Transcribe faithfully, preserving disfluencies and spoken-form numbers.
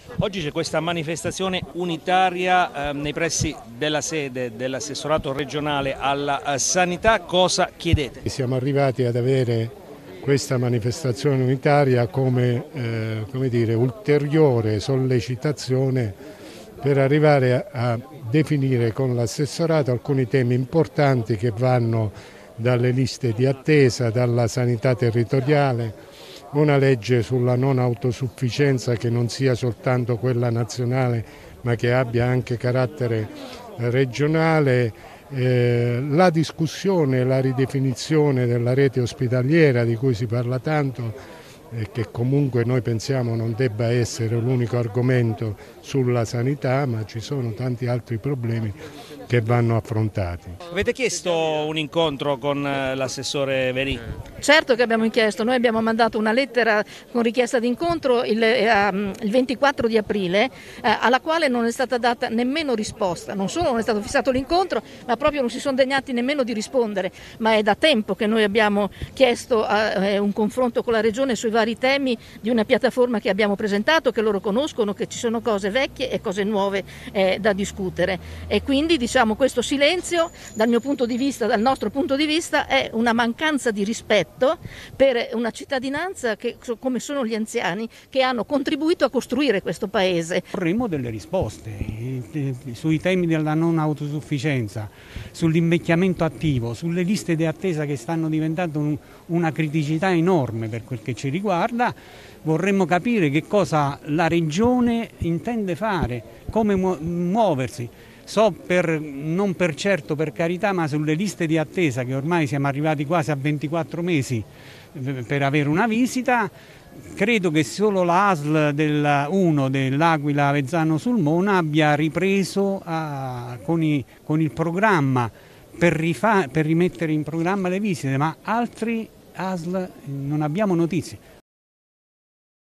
Oggi c'è questa manifestazione unitaria eh, nei pressi della sede dell'assessorato regionale alla eh, sanità. Cosa chiedete? Siamo arrivati ad avere questa manifestazione unitaria come, eh, come dire, ulteriore sollecitazione per arrivare a, a definire con l'assessorato alcuni temi importanti che vanno dalle liste di attesa, dalla sanità territoriale, una legge sulla non autosufficienza che non sia soltanto quella nazionale ma che abbia anche carattere regionale, eh, la discussione e la ridefinizione della rete ospitaliera di cui si parla tanto e che comunque noi pensiamo non debba essere l'unico argomento sulla sanità, ma ci sono tanti altri problemi che vanno affrontati. Avete chiesto un incontro con l'assessore Verini? Certo che abbiamo chiesto, noi abbiamo mandato una lettera con richiesta di incontro il, eh, il ventiquattro di aprile eh, alla quale non è stata data nemmeno risposta, non solo non è stato fissato l'incontro ma proprio non si sono degnati nemmeno di rispondere, ma è da tempo che noi abbiamo chiesto eh, un confronto con la Regione sui vari temi di una piattaforma che abbiamo presentato, che loro conoscono, che ci sono cose vecchie e cose nuove eh, da discutere e quindi diciamo questo silenzio dal mio punto di vista, dal nostro punto di vista è una mancanza di rispetto per una cittadinanza che, come sono gli anziani, che hanno contribuito a costruire questo paese. Vorremmo delle risposte sui temi della non autosufficienza, sull'invecchiamento attivo, sulle liste di attesa che stanno diventando un, una criticità enorme per quel che ci riguarda. Vorremmo capire che cosa la Regione intende fare, come muoversi. So per, non per certo per carità, ma sulle liste di attesa che ormai siamo arrivati quasi a ventiquattro mesi per avere una visita, credo che solo l'A S L uno dell'Aquila Avezzano Sulmona abbia ripreso a, con, i, con il programma per, rifa, per rimettere in programma le visite, ma altri A S L non abbiamo notizie.